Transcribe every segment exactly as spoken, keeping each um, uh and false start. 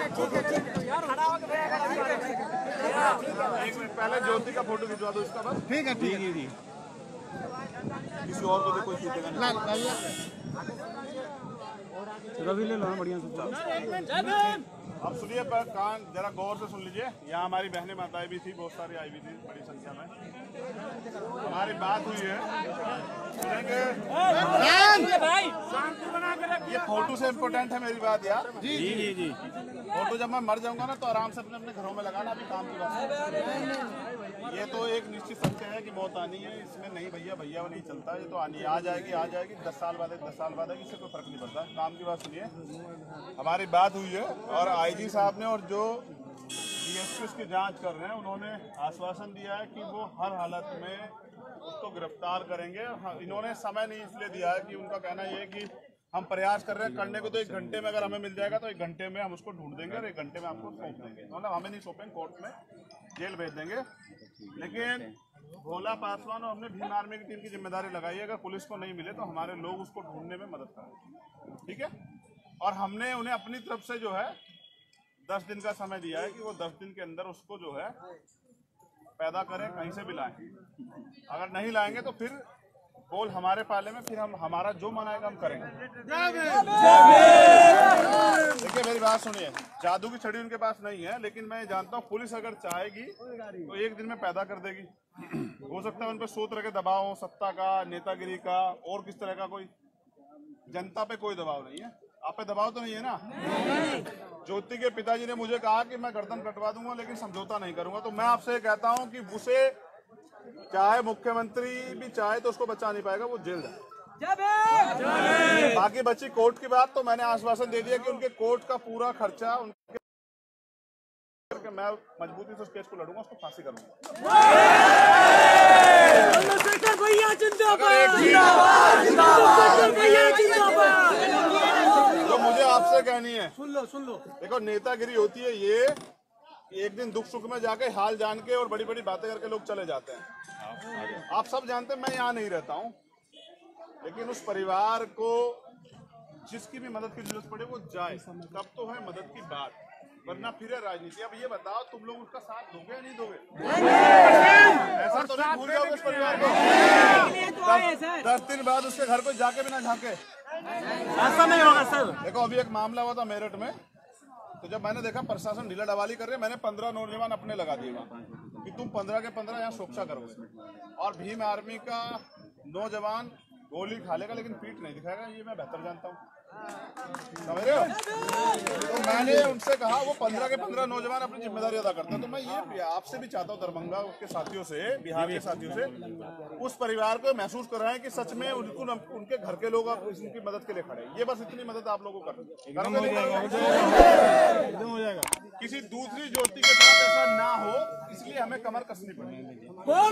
एक मिनट पहले ज्योति का फोटो खिंचवा दो इसका बस। ठीक है ठीक है जी। किसी और को तो कोई खींचेगा नहीं। रवि ले लो बढ़िया से। अब सुनिए पर कान जरा गौर से सुन लीजिए। यहाँ हमारी बहनें माताएं भी थी, बहुत सारी आई हुई थी बड़ी संख्या में। हमारी बात हुई है, सुनेंगे ये फोटो से इम्पोर्टेंट है मेरी बात यार। जी जी जी। फोटो जब मैं मर जाऊंगा ना तो आराम से अपने अपने घरों में लगाना, अभी काम की बात। ये तो एक निश्चित सत्य है कि मौत आनी है, इसमें नहीं भैया भैया वो नहीं चलता। ये तो आनी आ जाएगी आ जाएगी दस साल बाद दस साल बाद इससे कोई फर्क नहीं पड़ता। काम की बात सुनिए। हमारी बात हुई है और आईजी साहब ने और जो डीएसपी उसकी जांच कर रहे हैं उन्होंने आश्वासन दिया है कि वो हर हालत में उसको गिरफ्तार करेंगे। इन्होंने समय नहीं इसलिए दिया है कि उनका कहना ये है कि हम प्रयास कर रहे हैं करने को, तो एक घंटे में अगर हमें मिल जाएगा तो एक घंटे में हम उसको ढूंढ देंगे और एक घंटे में आपको सौंप देंगे। मतलब हमें नहीं सौंपेंगे, कोर्ट में जेल भेज देंगे। लेकिन भोला पासवान और हमने भीम आर्मी की टीम की जिम्मेदारी लगाई है, अगर पुलिस को नहीं मिले तो हमारे लोग उसको ढूंढने में मदद करेंगे। ठीक है। और हमने उन्हें अपनी तरफ से जो है दस दिन का समय दिया है कि वो दस दिन के अंदर उसको जो है पैदा करें, कहीं से भी लाएं। अगर नहीं लाएंगे तो फिर बोल हमारे पाले में, फिर हम हमारा जो मनाएगा हम करेंगे। देखिए मेरी बात सुनिए, जादू की छड़ी उनके पास नहीं है, लेकिन मैं जानता हूँ पुलिस अगर चाहेगी तो एक दिन में पैदा कर देगी। हो सकता है उन पर सौ तरह के दबाव हो, सत्ता का, नेतागिरी का और किस तरह का। कोई जनता पे कोई दबाव नहीं है। आप पे दबाव तो नहीं है ना। ज्योति के पिताजी ने मुझे कहा कि मैं गर्दन कटवा दूंगा लेकिन समझौता नहीं करूंगा। तो मैं आपसे कहता हूं कि उसे चाहे मुख्यमंत्री भी चाहे तो उसको बचा नहीं पाएगा, वो जेल जाए। बाकी बची कोर्ट की बात, तो मैंने आश्वासन दे दिया कि उनके कोर्ट का पूरा खर्चा उनके करके मैं मजबूती से उस केस को लड़ूंगा, उसको फांसी करूंगा। जो मुझे आपसे कहनी है, सुन लो सुन लो। देखो नेतागिरी होती है ये, एक दिन दुख सुख में जाके हाल जान के और बड़ी बड़ी बातें करके लोग चले जाते हैं। आप सब जानते हैं मैं यहाँ नहीं रहता हूँ, लेकिन उस परिवार को जिसकी भी मदद की जरूरत पड़े वो जाए, तब तो है मदद की बात, वरना फिर है राजनीति। अब ये बताओ तुम लोग उसका साथ दोगे या नहीं दोगे? ऐसा तो नहीं भूल जाओगे उस परिवार को। दस दिन बाद उसके घर को जाके भी ना झांके, ऐसा नहीं होगा सर। देखो अभी एक मामला हुआ था मेरठ में, तो जब मैंने देखा प्रशासन ढीला डवाली कर रहे हैं, मैंने पंद्रह नौजवान अपने लगा दिए कि तुम पंद्रह के पंद्रह यहाँ सुरक्षा करोगे। और भीम आर्मी का नौजवान गोली खा लेगा लेकिन पीठ नहीं दिखाएगा, ये मैं बेहतर जानता हूँ, समझ रहे हो। तो मैंने उनसे कहा वो पंद्रह के पंद्रह नौजवान अपनी जिम्मेदारी अदा करते हैं। तो मैं ये आपसे भी चाहता हूँ दरभंगा के साथियों से, बिहार के साथियों से, उस परिवार को महसूस कराएं कि सच में उनको उनके घर के लोग उनकी मदद के लिए खड़े। ये बस इतनी मदद आप लोगों को करनी हो जाएगा। किसी दूसरी ज्योति के साथ ऐसा ना हो, इसलिए हमें कमर कसनी पड़ेगी।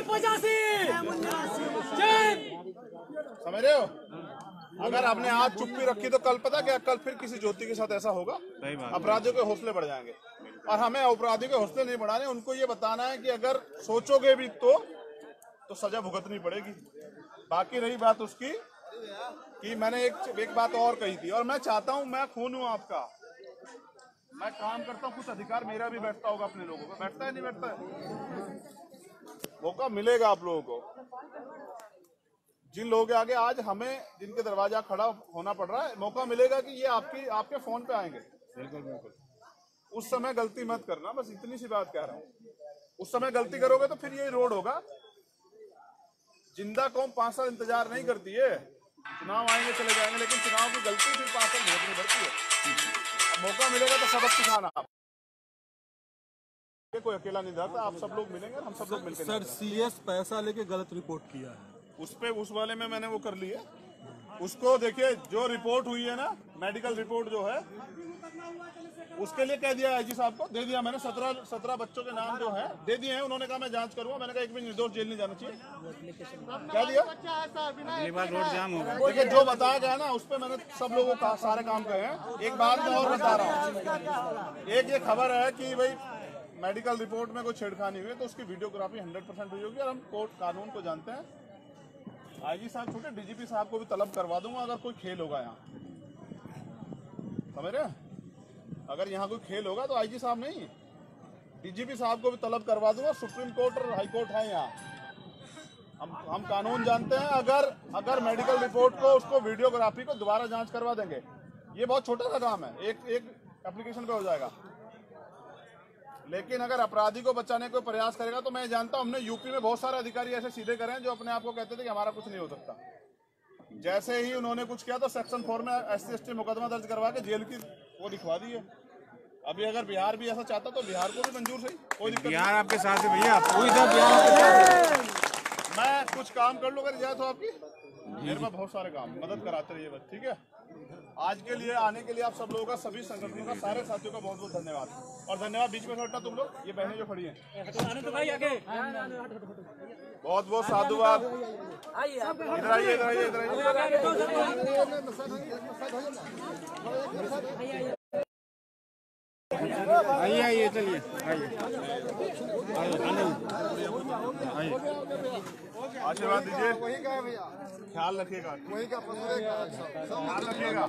समझ रहे हो। अगर आपने आज चुप्पी रखी तो कल पता क्या, कल फिर किसी ज्योति के साथ ऐसा होगा, अपराधियों के हौसले बढ़ जाएंगे। और हमें अपराधियों के हौसले नहीं बढ़ाने, उनको ये बताना है कि अगर सोचोगे भी तो तो सजा भुगतनी पड़ेगी। बाकी रही बात उसकी कि मैंने एक एक बात और कही थी, और मैं चाहता हूं, मैं खून हूं आपका, मैं काम करता हूं, कुछ अधिकार मेरा भी बैठता होगा अपने लोगों का, बैठता है नहीं बैठता है। मौका मिलेगा आप लोगों को, जिन लोगों के आगे आज हमें जिनके दरवाजा खड़ा होना पड़ रहा है, मौका मिलेगा कि ये आपकी आपके फोन पे आएंगे। बिल्कुल बिल्कुल। उस समय गलती मत करना, बस इतनी सी बात कह रहा हूँ। उस समय गलती करोगे तो फिर ये रोड होगा। जिंदा कौम पांच साल इंतजार नहीं करती है, चुनाव आएंगे चले जाएंगे, लेकिन चुनाव की गलती फिर पांच साल भुगतनी पड़ती है। अब मौका मिलेगा तो सबक सिखाना। आप कोई अकेला नहीं जाता, आप सब लोग मिलेंगे, हम सब लोग मिलकर। सर सीएस पैसा लेके गलत रिपोर्ट किया है, उस पे उस वाले में मैंने वो कर लिया। उसको देखिए जो रिपोर्ट हुई है ना, मेडिकल रिपोर्ट जो है, उसके लिए कह दिया आईजी साहब को, दे दिया मैंने। सत्रह सत्रह बच्चों के नाम जो है दे दिए हैं। उन्होंने कहा मैं जांच करूंगा। मैंने कहा एक भी निर्दोष जेल नहीं जाना चाहिए। क्या दिया? अगली बार रोड जाम होगा। देखिए जो बताया गया ना, उस पर मैंने सब लोगों का सारे काम कहे हैं। एक बात मैं और बता रहा हूँ, एक ये खबर है कि भाई मेडिकल रिपोर्ट में कोई छेड़खानी हुई है तो उसकी वीडियोग्राफी हंड्रेड परसेंट हुई होगी। और हम कोर्ट कानून को जानते हैं। आईजी साहब छोटे डीजीपी साहब को भी तलब करवा दूंगा अगर कोई खेल होगा यहाँ, समझ रहे हैं। अगर यहाँ कोई खेल होगा तो आईजी साहब नहीं, डीजीपी साहब को भी तलब करवा दूंगा। सुप्रीम कोर्ट और हाई कोर्ट है यहाँ, हम हम कानून जानते हैं। अगर अगर मेडिकल रिपोर्ट को, उसको वीडियोग्राफी को दोबारा जांच करवा देंगे, ये बहुत छोटा सा काम है, एक एक एप्लीकेशन पे हो जाएगा। लेकिन अगर अपराधी को बचाने का प्रयास करेगा तो मैं जानता हूँ, हमने यूपी में बहुत सारे अधिकारी ऐसे सीधे करे हैं जो अपने आप को कहते थे कि हमारा कुछ नहीं हो सकता। जैसे ही उन्होंने कुछ किया तो सेक्शन फोर में एस सी एस टी मुकदमा दर्ज करवा के जेल की वो लिखवा दी है। अभी अगर बिहार भी ऐसा चाहता तो बिहार को भी मंजूर सही, कोई दिक्कत। बिहार आपके साथ है भैया, पूरी तरह बिहार आपके साथ है। मैं कुछ काम कर लूँ अगर इजाजत हो आपकी, मेरे में बहुत सारे काम, मदद कराते रहिए बस, ठीक है। आज के लिए आने के लिए आप सब लोगों का, सभी संगठनों का, सारे साथियों का बहुत बहुत धन्यवाद। और धन्यवाद बीच में से हटना तुम लोग, ये बहनें जो खड़ी हैं, बहुत बहुत साधुवाद। इधर आइए, इधर आइए, इधर आइए। आइए आइए चलिए आइए आइए। आशीर्वाद दीजिए, ख्याल रखिएगा, ख्याल रखिएगा।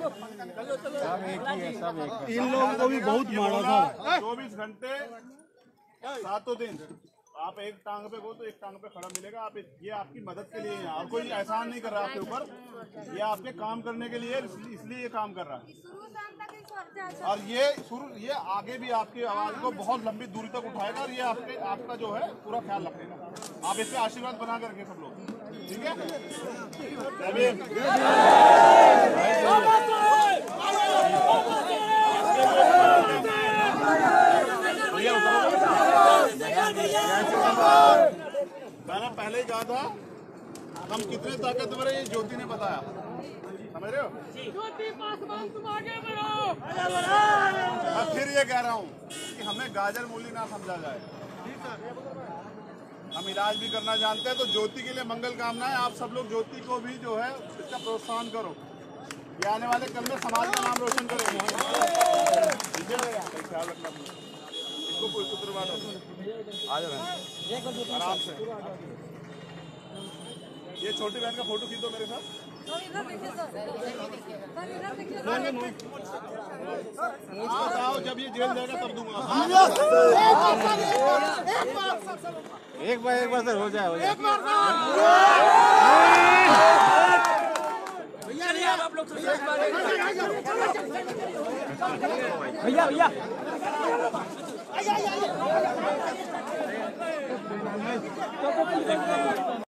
इन लोगों को भी बहुत मारा था। चौबीस घंटे सातों दिन आप एक टांग पे हो तो एक टांग पे खड़ा मिलेगा। आप ये आपकी मदद के लिए है, और कोई एहसान नहीं कर रहा आपके ऊपर, ये आपके काम करने के लिए, इसलिए ये काम कर रहा है। और ये शुरू ये आगे भी आपकी आवाज को बहुत लंबी दूरी तक उठाएगा, और ये आपके आपका जो है पूरा ख्याल रखेगा। आप इससे आशीर्वाद बना करके सब लोग, ठीक है। मैंने पहले ही कहा था हम कितने ताकतवर है, ये ज्योति ने बताया, समझ रहे हो। मैं फिर ये कह रहा हूँ कि हमें गाजर मूली ना समझा जाए, हम इलाज भी करना जानते हैं। तो ज्योति के लिए मंगल कामनाएं। आप सब लोग ज्योति को भी जो है इसका प्रोत्साहन करो, ये आने वाले कल में समाज का नाम रोशन करेगी, ठीक है। ख्याल रखना, इसको पुत्र आ जाए आराम से। ये छोटी बहन का फोटो खींच दो मेरे साथ। बताओ जब ये जेल जाएगा तब दूंगा। एक बार एक बार सर हो जाए, हो जाए। भैया भैया